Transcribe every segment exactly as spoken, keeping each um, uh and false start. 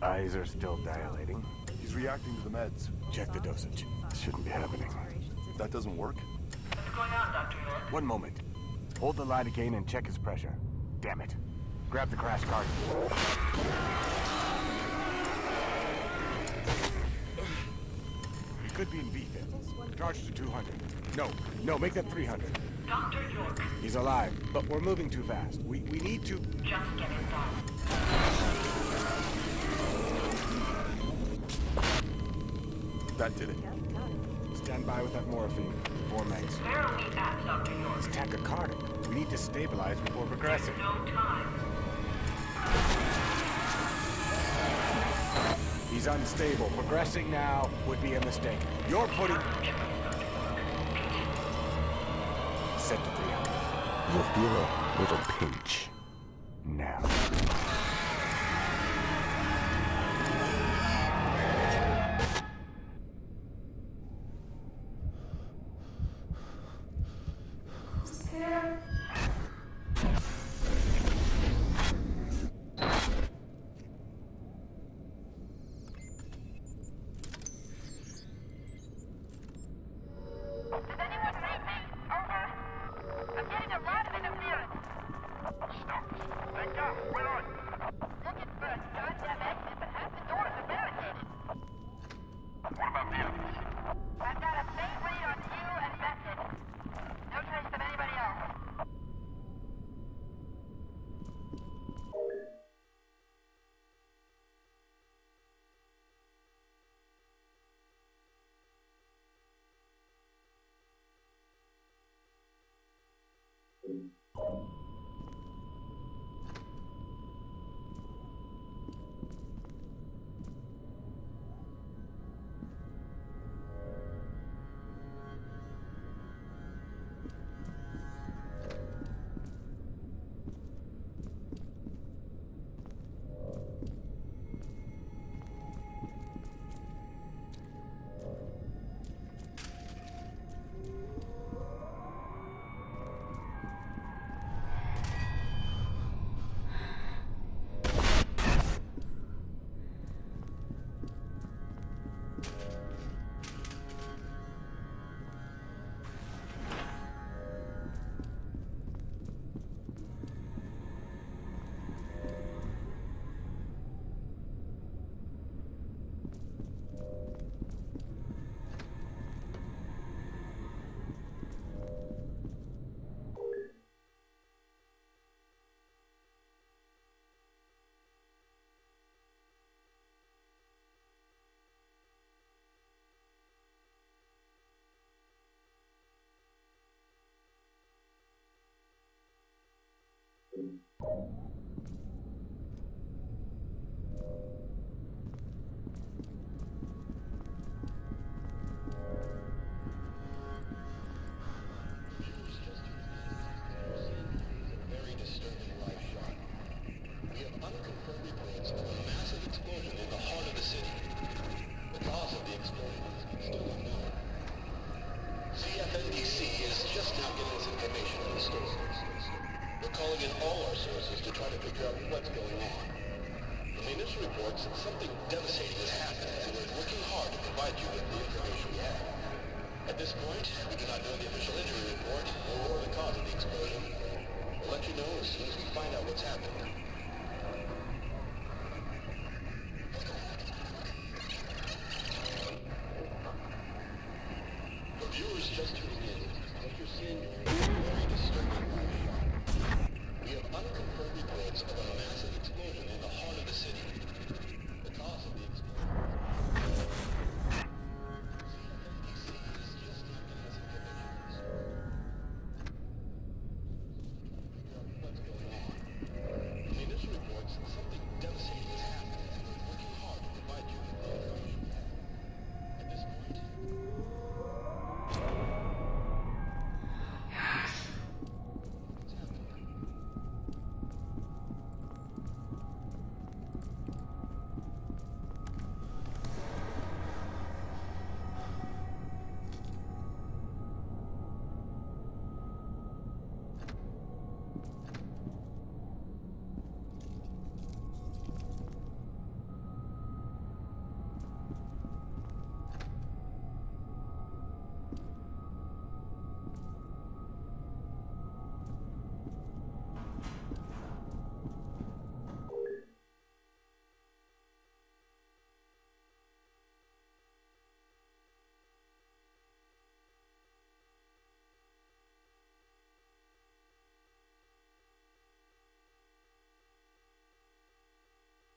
Eyes are still dilating. He's reacting to the meds. Check the dosage. Shouldn't be happening. That doesn't work? What's going on, Doctor York? One moment. Hold the lidocaine and check his pressure. Damn it. Grab the crash cart. He could be in V FIB. Charge to two hundred. No, no, make that three hundred. Doctor York. He's alive, but we're moving too fast. We we need to... Just get it done. That did it. Stand by with that morphine. Four megs. Where are we at, Doctor York? It's tachycardic. We need to stabilize before progressing. No time. He's unstable. Progressing now would be a mistake. You're putting... Set to three hundred. You'll feel a little pinch. Now. Something devastating has happened, and we're working hard to provide you with the information we have. At this point, we do not know the official injury report or the cause of the explosion. We'll let you know as soon as we find out what's happened. For viewers just tuning in, what you're seeing is a very disturbing live shot. We have unconfirmed reports of a massive explosion in the heart of the city.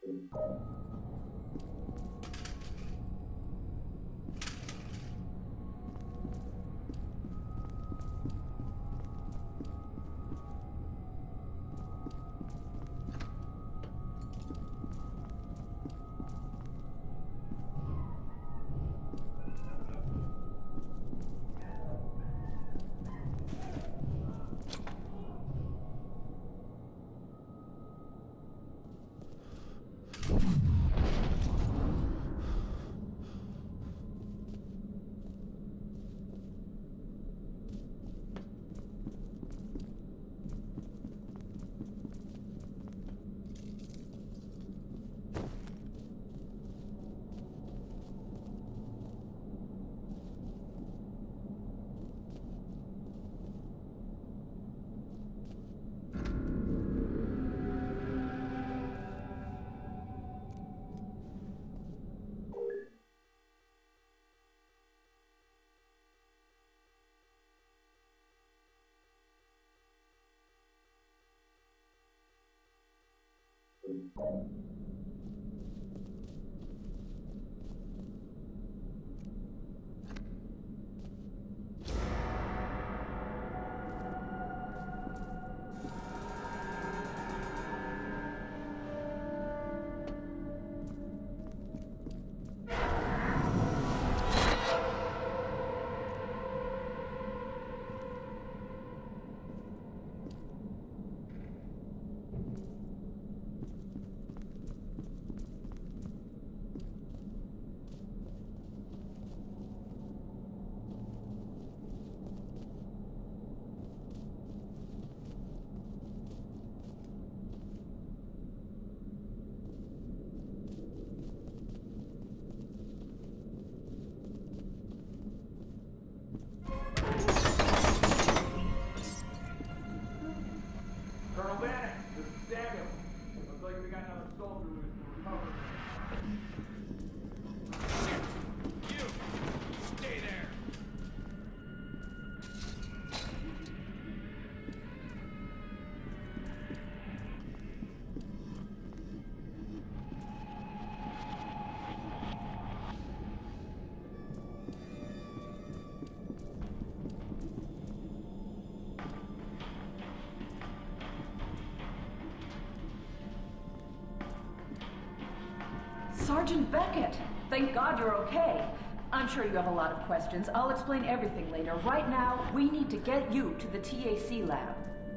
Sergeant Beckett! Thank God you're okay. I'm sure you have a lot of questions. I'll explain everything later. Right now, we need to get you to the T A C lab.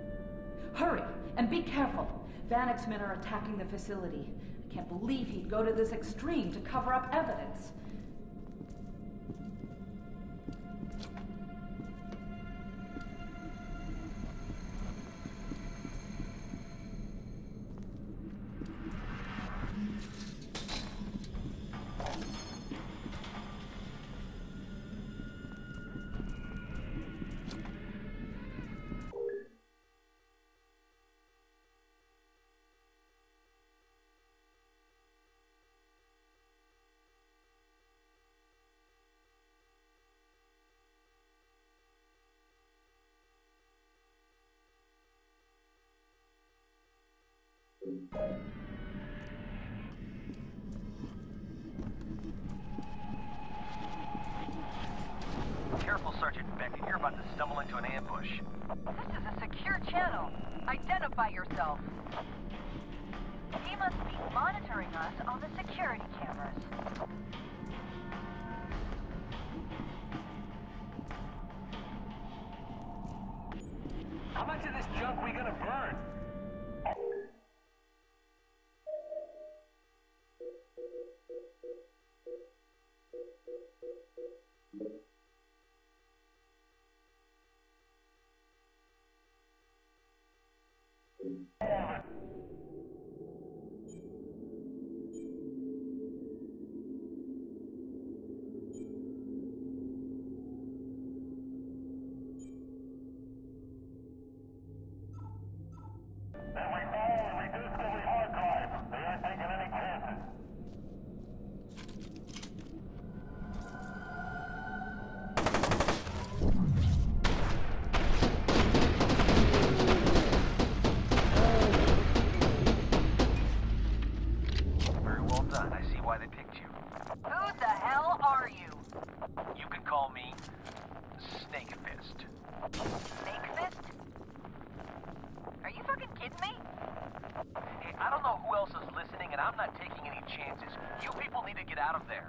Hurry, and be careful. Vanek's men are attacking the facility. I can't believe he'd go to this extreme to cover up evidence. Careful, Sergeant Beckett. You're about to stumble into an ambush. This is a secure channel. Identify yourself. He must be monitoring us on the security cameras. How much of this junk we gonna burn? well done. I see why they picked you. Who the hell are you? You can call me Snake Fist. Snake Fist? Are you fucking kidding me? Hey, I don't know who else is listening, and I'm not taking any chances. You people need to get out of there.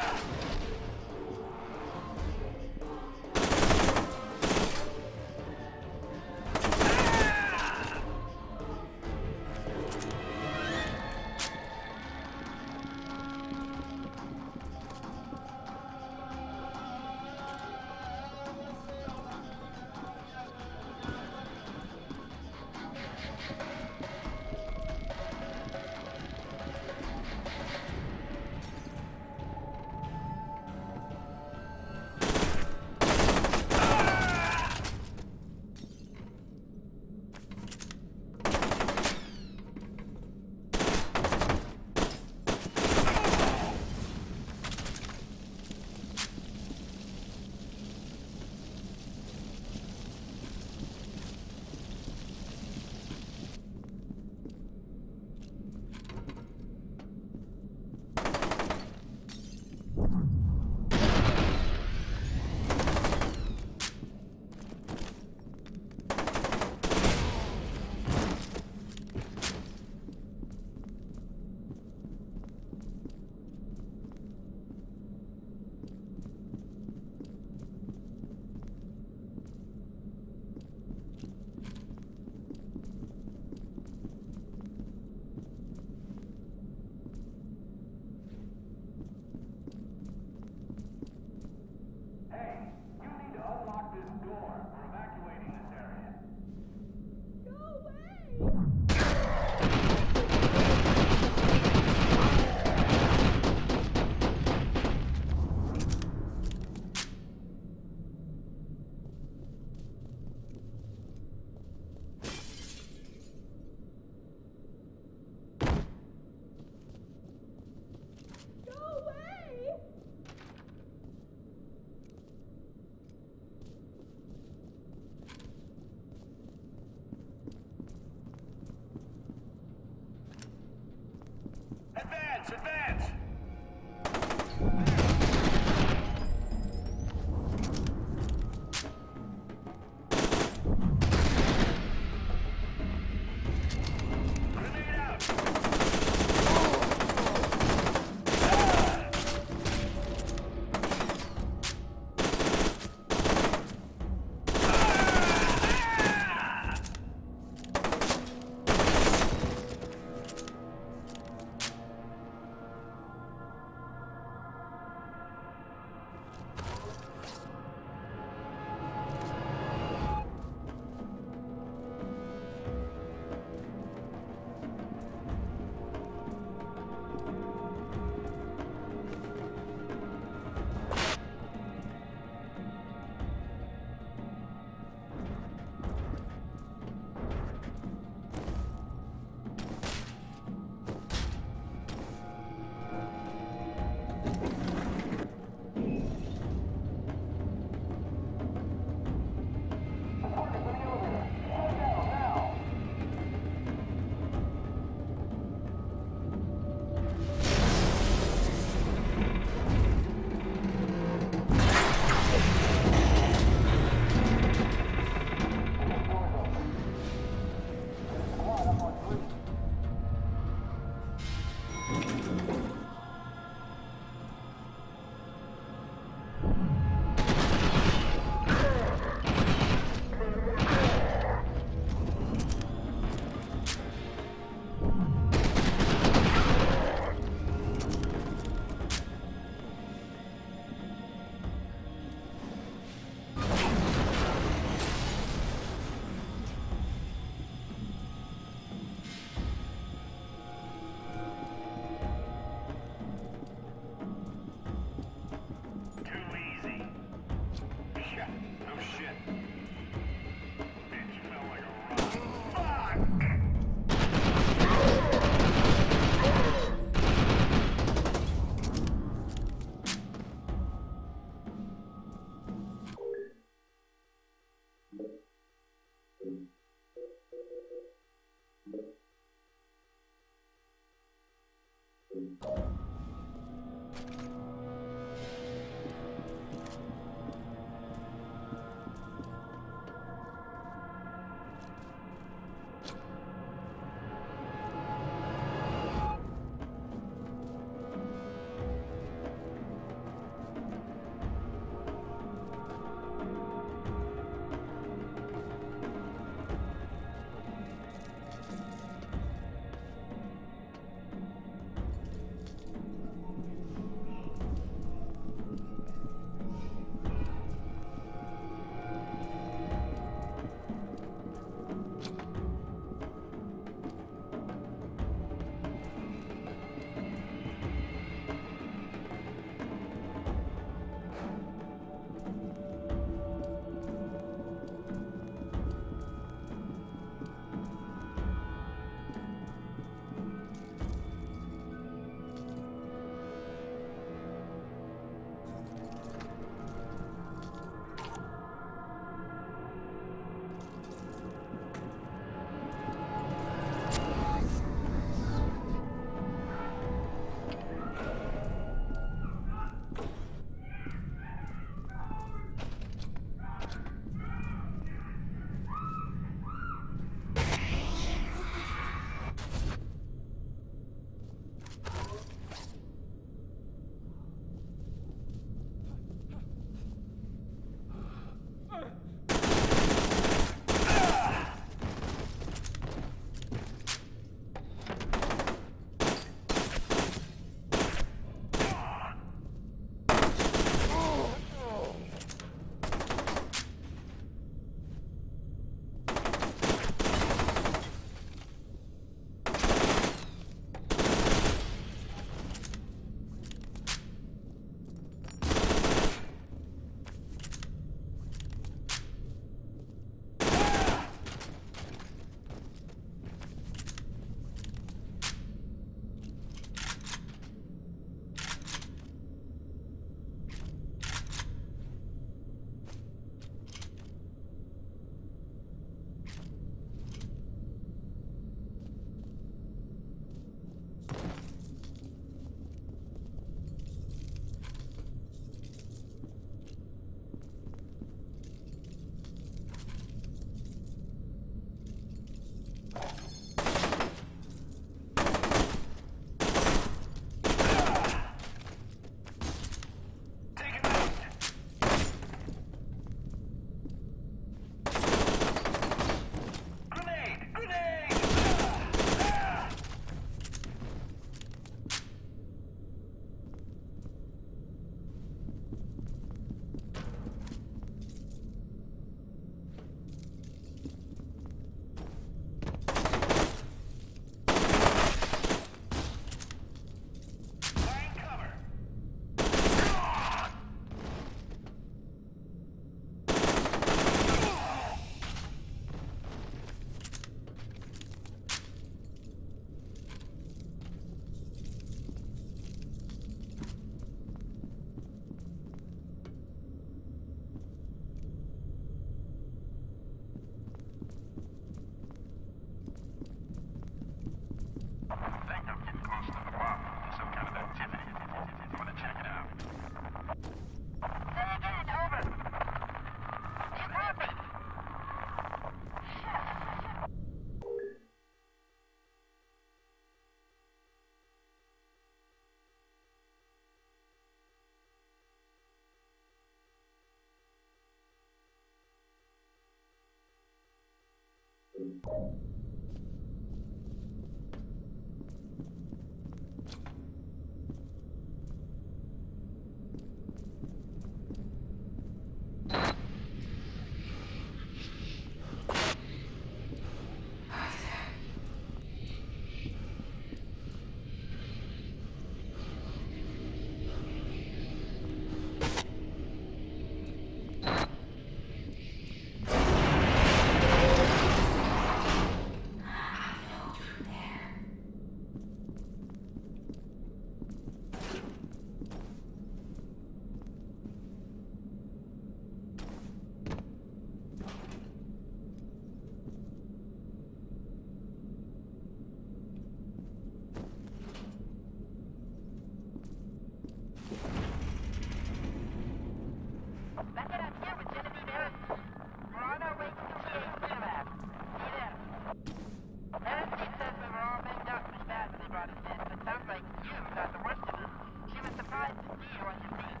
Beckett, I'm here with Genevieve Erickson. We're on our way to the T A C lab. See you there. Erickson says we were all banged up pretty bad when they brought us in, but sounds like you got the worst of it. She was surprised to see you on your feet.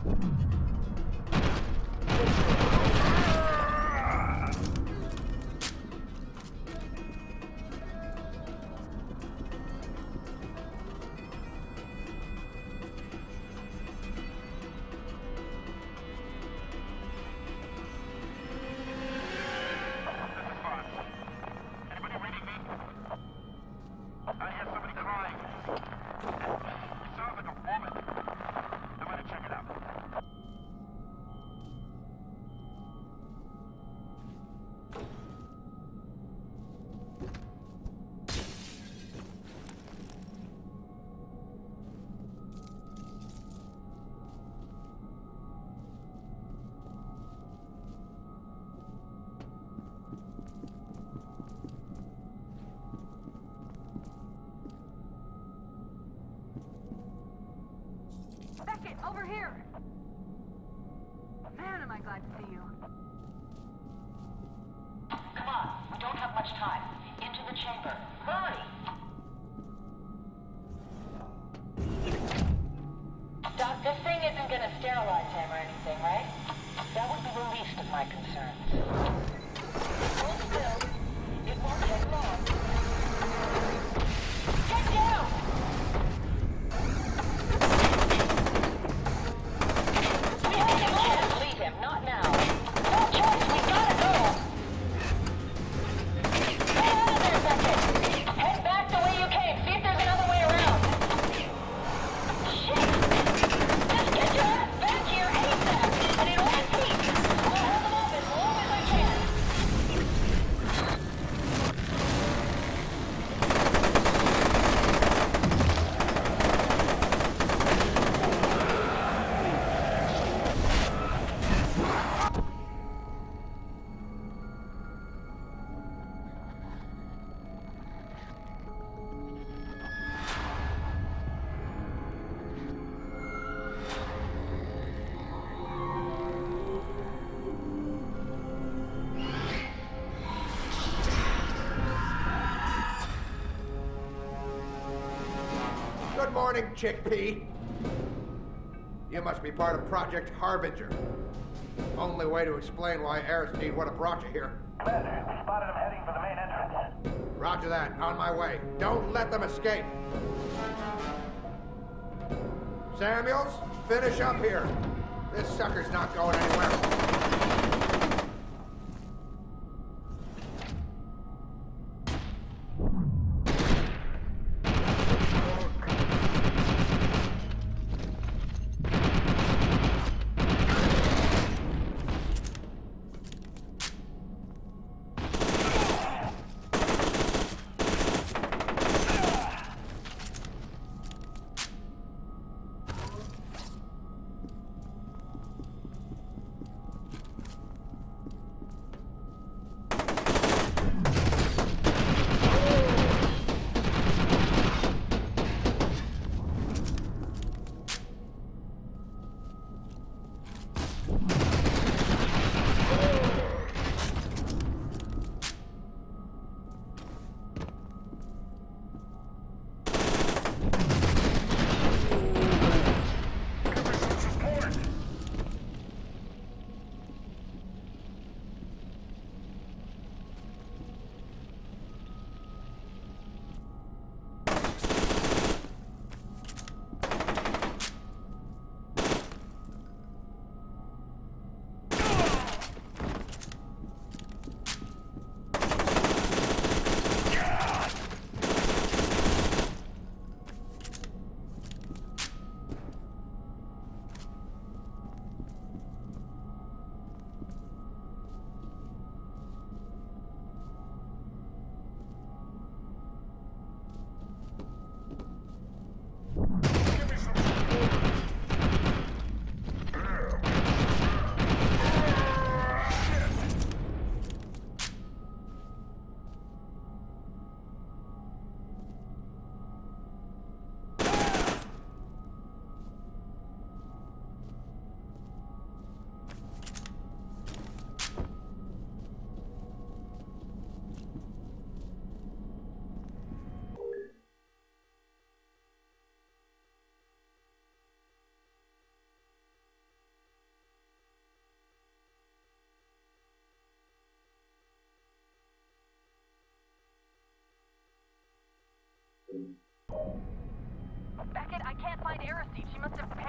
Beckett, over here! Man, am I glad to see you. Come on, we don't have much time. Into the chamber. Hurry! Doc, this thing isn't gonna sterilize him or anything, right? That would be the least of my concerns. Hold still. It won't take long. Get down! We have to land. Leave him, not now. No choice, we gotta go! Get out of there, Beckett! Head back the way you came. See if there's another way around. Shit! Just get your ass back here ASAP! And in one piece! I'll hold them off as long as I can! Good morning, Chickpea. You must be part of Project Harbinger. Only way to explain why Aristide would have brought you here. Commander, we spotted him heading for the main entrance. Roger that. On my way. Don't let them escape. Samuels, finish up here. This sucker's not going anywhere. must have